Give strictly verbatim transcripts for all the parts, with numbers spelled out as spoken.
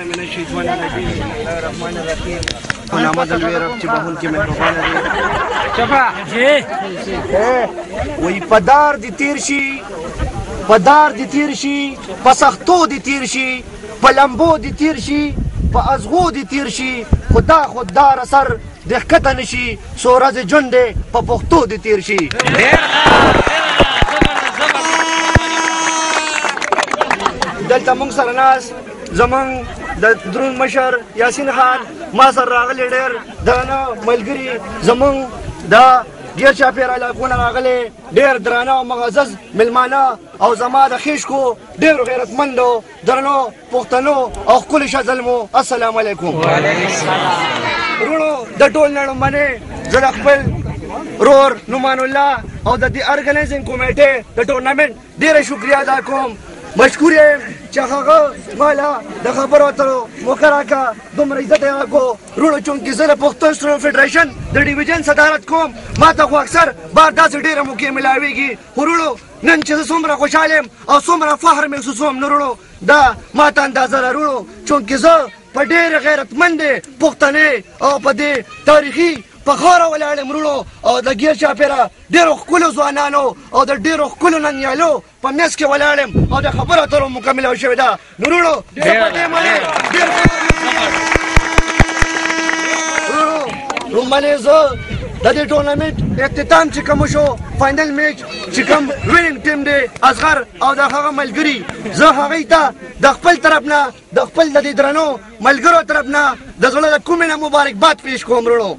من الشیطان الرجیم بسم الله الرحمن الرحیم نامه د لوی رب چې بخونکي مهربانه دی. وایي په دار دې تېر شي په دار دې تېر شي په سختو دې تېر شي په لمبو دې تېر شي په ازغو دې تېر شي خو دا خوددار اثر د ښکته نه شي څو ورځې ژوند دی په پښتو دې تېر شي. دلته موږ سره ناست زموږ د درون مشر یاسین خان ما سره راغلی ډېر درانه ملګري زموږ د ډېر چاپېره علاقونه راغلي ډېر درانه او معزز مېلمانه او زما د خیشکو ډېرو غیرتمندو درنو پښتنو او ښکلي ښځلمو السلام علیکم. وروڼو د ټول نه لومړنۍ زه د خپل رور نعمان الله او د دې ارګنایزینګ کمیټې د ټورنمنټ ډېره شکریه ادا کوم. مشکور یم چې هغه ماله د خبرو اترو موقع راکړه دومره عزت یې راکړو. وروڼو چونکې زه د پښتون سټروک فېډریشن د ډیویژن صدارت کوم ما ته خو اکثر بار داسې ډېره موقع ملاویږي. وروڼو نن چې زه څومره خوشحال یم او څومره فخر محسوسوم نو وروڼو دا ما ته اندازه ده وروڼو چونکې زه په ډېرې غیرتمندې پښتنې او په دې تاریخي په خاوره ولاړ یم وروڼو او د ګیر چاپېره ډېرو ښکلو ځوانانو او د ډېرو ښکلو ننګیالو په منځ کې ولاړ یم او د خبرو اترو موقع ملاو شوې ده. نو وروڼو زه په دې باندې ډېر وروڼو لومړنی زه د دې ټورنمنټ اختتام چې کوم شو فاینل میچ چې کوم ویننګ ټیم دی اصغر او د هغه ملګري زه هغوی ته د خپل طرف نه د خپل د دې درنو ملګرو طرف نه د زړه د کومې نه مبارکباد پیش کوم. وروڼو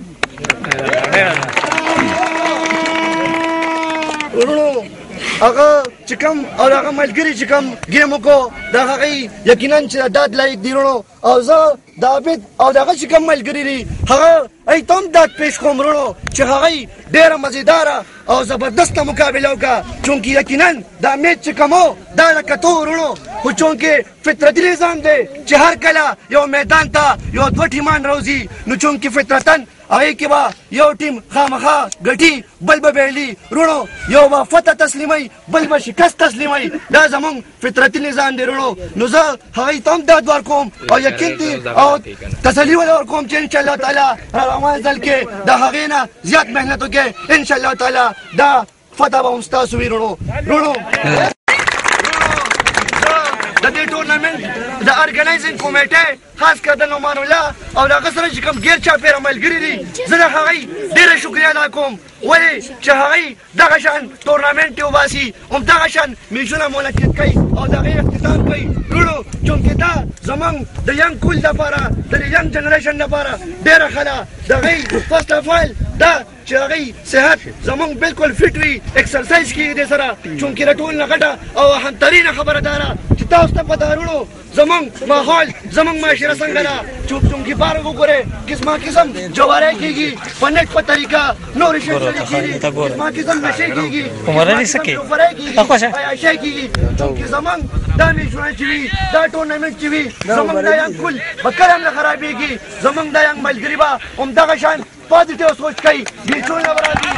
وروڼو هغه چې کوم او هغه ملګري چې کوم ګیم وکړو د هغوی یقینا چې داد لایق دي وروڼو او زه د عابد او دغه چې کوم ملګري دي هغه ای ته هم داد پیش کوم وروڼو چې هغوی ډېره مزیداره او زبردسته مقابله وکړه چونکې یقینا دا میچ چې کوم و دا د کتو وروڼو خو چونکې فطرتي نظام دی چې هر کله یو میدان ته یو دوه ټیمان راوځي نو چونکې فطرتاً هغې کې به یو ټیم خامخا ګټي بل به بایلي وروڼو یو به فتح تسلیموي بل به شکست تسلیموي دا زموږ فطرتي نظام دی وروڼو نو زه هغوی ته هم داد ورکوم او یقین دی او تسلي ولې ورکوم چې انشاءالله تعالی را روان ځل کې د هغې نه زیات محنت وکړئ انشاءالله تعالی دا فتح به هم ستاسو وي وروڼو. وروڼو د دې ټورنمنټ د ارګنایزینګ کمیټې خاص کر د نعمان الله او د هغه سره چې کوم ګیر چاپېره ملګري دي زه د هغوی ډېره شکریه ادا کوم ولې چې هغوی دغه شان ټورنمنټ یې وباسي همدغه شان میچونه منعقد کوي او د هغې اختتام کوي وروڼو چونکې دا زموږ د ینګ کول دپاره د ینګ جنریشن دپاره ډېره ښه ده د هغوی فرسټ اف آل دا چې هغوی صحت زموږ بالکل فټ وي اکسرسایز کېږي دې سره چونکې د ټول نه غټه او اهمترینه خبره دا ده چې تاسو ته پته وروڼو زموږ ماحول زموږ معاشره څنګه ده چونکې بار وګورئ قسمه قسم جواری کېږي په نټ په طریقه نورې شی سړي کېږي قسمه قسم نشې کېږي ډوفرۍ کېږي عیاشۍ کېږي چونکې زموږ دا میچونه چې وي دا ټورنمنټ چې وي زموږ دا ینګ کل به کله هم نه خرابېږي زموږ دا ینګ ملګري به همدغه شان پازیټیو سوچ کوي میچونه به راځي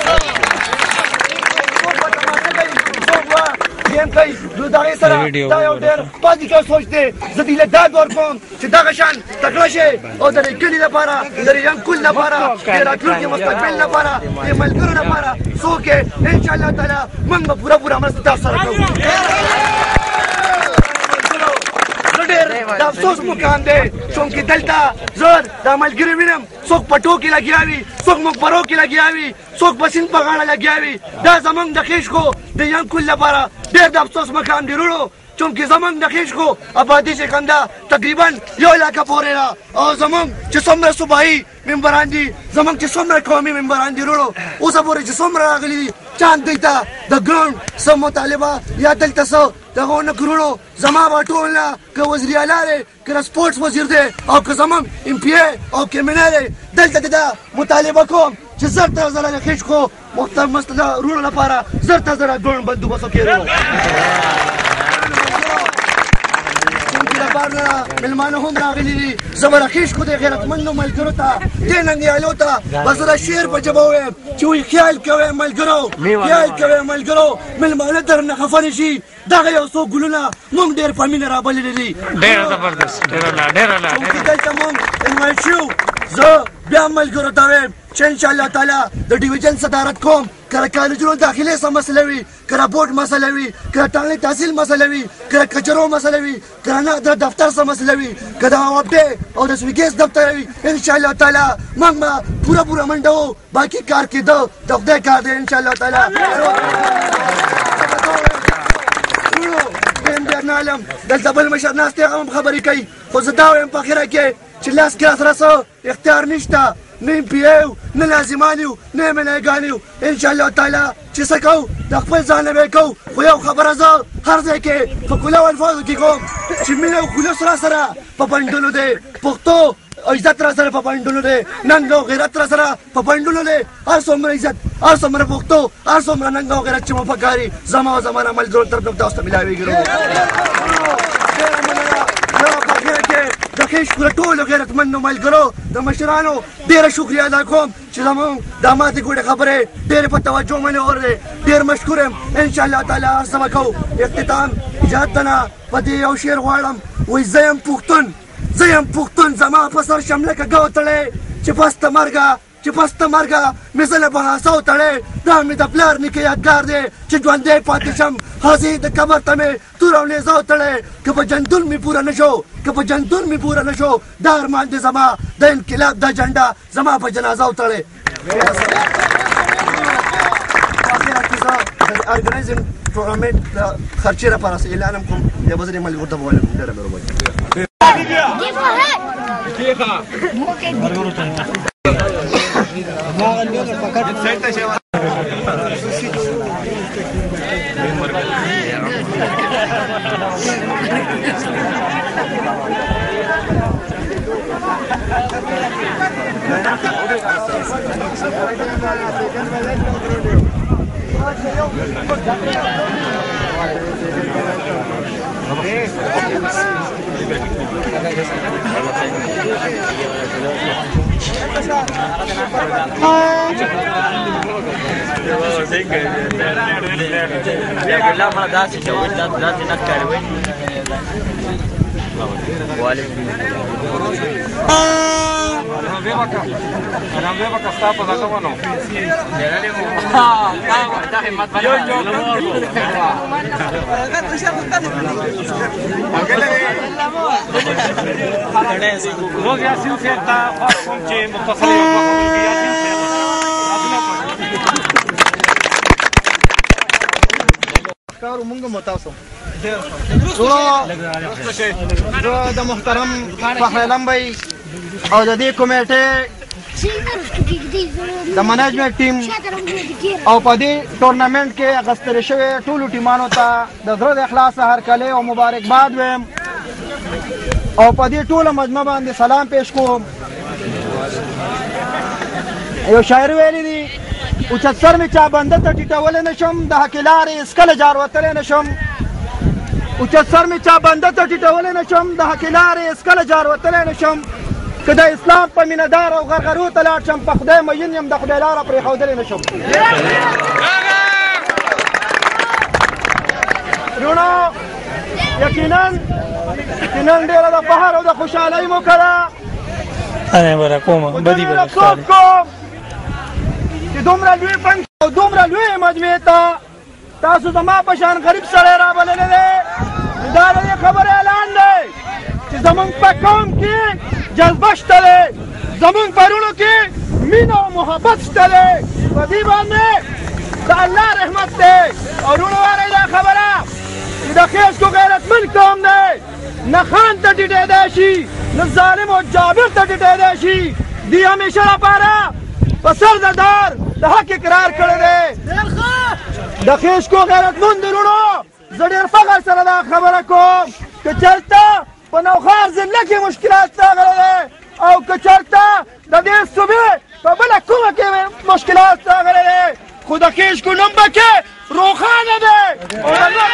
ګیم کوي نو د هغې سره دا یو ډېر پازیټیو سوچ دی زه دې له داد ورکوم چې دغه شان تکړه شي او د دې کلي لپاره د دې ینګ کل لپاره د راتلونکي مستقبل لپاره د ملګرو لپاره څوک یې انشاءالله تعالی موږ به پوره پوره مرسته تاسو سره کوو. د افسوس مقام دی چونکې دلته زه دا ملګري وینم څوک په ټو کې لګیا وي څوک مقبرو کې لګیا وي څوک په سیند په غاړه لګیا وي دا زموږ د خیشکو د ینګ کل لپاره ډېر د افسوس مقام دی وروڼو چونکې زموږ د خیشکو آبادي چې کوم ده تقریبا یو علاقه پورې ده او زموږ چې څومره صوبایي ممبران دي زموږ چې څومره قومي ممبران دي وروڼو اوسه پورې چې څومره راغلي دي چا دوی ته د ګراوند څه مطالبه یا دلته څه دغه ونه کړو وروڼو زما به ټول نه که وزیر اعلی دی که د سپورټس وزیر دی او که زموږ ایم پي ای او کیمینه دی دلته د دا مطالبه کوم چې زر تر زره د خیشکو محترم وروڼو لپاره زر تر زره ګراوند بندوبست وکړي وروڼو بهر نه مېلمانه هم راغلي دي زه به راخیش کو د غیرتمندو ملګرو ته دې ننګیالو ته به زه د شعر په ژبه ووایم چې وایي خیال کوئ ملګرو خیال کوئ ملګرو مېلمانه درنه خفه نه شي دغه یو څو ګلونه موږ ډېر په مینه رابللي دي ډېره زبردست ډېره ډېره چونکې دلته موږ انوایټ شو زه بیا ملګرو ته وایم چې انشاءالله تعالی د ډیویژن صدارت کوم که د کالجونو داخلي څه مسله وي که د بورډ مسله وي که د ټاکنې تحصیل مسله وي که د کچرو مسله وي که د دفتر څه مسله وي که د اوابډې او د سویګیس دفتر وي انشاءالله تعالی موږ به پوره پوره منډه وو باقي کار کېده د خدای کار دی انشاءالله تعالی نعلم دلته بل مشر ناست دی هغه هم خبرې کوي خو زه دا وایم په اخره کې چې لاس کې راسره څه اختیار نشته نه ایم پی ایو نه لازمان یو نه ایم ان ایګان یو انشاءالله تعالی چې څه کوو د خپل ځان نه به یې کوو خو یو خبره زه هر ځای کې په کولو الفاظو کې کوم چې مینه او خلوص را سره په پنډونو دی پښتو عزت را سره په پنډونو دی ننګ او غیرت را سره په پنډونو دی هر څومره عزت هر څومره پښتو هر څومره ننګ او غیرت چې مو پکاري زما او زما نه ملګرو طرف نه تاسو ته ملاویږي د خیش پوره ټولو غیرتمندو ملګرو د مشرانو ډېره شکریه ادا کوم چې زموږ د ماتې ګوډې خبرې ډېرې په توجه منې اورېدې ډېر مشکور یم انشاءالله تعالی هر څه به کوو اختتام اجازت ته نه په دې یو شعر غواړم وایي زه یم پښتون زه یم پښتون زما په سر شم لکه ګو تړی چې پس ته مرګه چې پس ته مرګه مې زه له بهاسو تړی دا مې د پلار نیکه یادګار دی چې ژوندی پاتې شم هسې د قبر ته مې تور او نیزه تړی که په جندون مې پوره نه شو که په جندون مې پوره نه شو دا ارمان دی زما د انقلاب دا جنډه زما په جنازه تړی ارګنایزینګ ټورنمنټ د خرچې لپاره اعلان هم کوم یا به زه دې ملګرو ته به وایم ډېره مهرباني کارو مونږ متاسو زه د محترم فخرعلم بھائی او د دې کمیټې د منیجمنت ټیم او په دې ټورنمنټ کې اغوستل شوي ټولو ټیمانو ته د زړه د اخلاصه هرکلی او مبارکباد ویم او په دې ټوله مجمع باندې سلام پیش کوم. یو شاعر ویلی دی اوچت سر مې چا بنده ته ټیټولی نه شم د حقې لارې هېڅکله جار وتلی نه شم اوچت سر مې چا بنده ته ټیټولی نه شم د حقې لارې هېڅکله جار وتلی نه شم که د اسلام په مینهدار او غرغرو ته لاړ شم په خدای مین یم د خدای لاره پرېښودلی نه شم. وروڼو یقینا یقینا ډېره د فخر او د خوشحالۍ موقع ده افسوس کوم چې دومره لوی فنکشن او دومره لویې مجموعې ته تاسو زما په شان غریب سړی رابللی دی دا د دې خبرې اعلان دی چې زمونږ په قوم کې جذبه شته دی زمونږ په وروڼو کې مینه او محبت شته دی په دې باندې د الله رحمت دی او وروڼو وارئ دا خبره چې د خیسکو غیرتمند قوم دی نه خان ته ټیټېدی شي نه ظالم او جابر ته ټیټېدی شي دوی همیشه لپاره په سر د دار د حق اقرار کړی دی د خیسکو غیرتمند وروڼو زه ډېر فخر سره دا خبره کوم که چېرته په نوښار ضلع کې مشکلات راغلی دی او که چېرته د دې صوبې په بله کومه کې مشکلات راغلی دی خو د خیسکو نوم پکې روښانه دی او د الله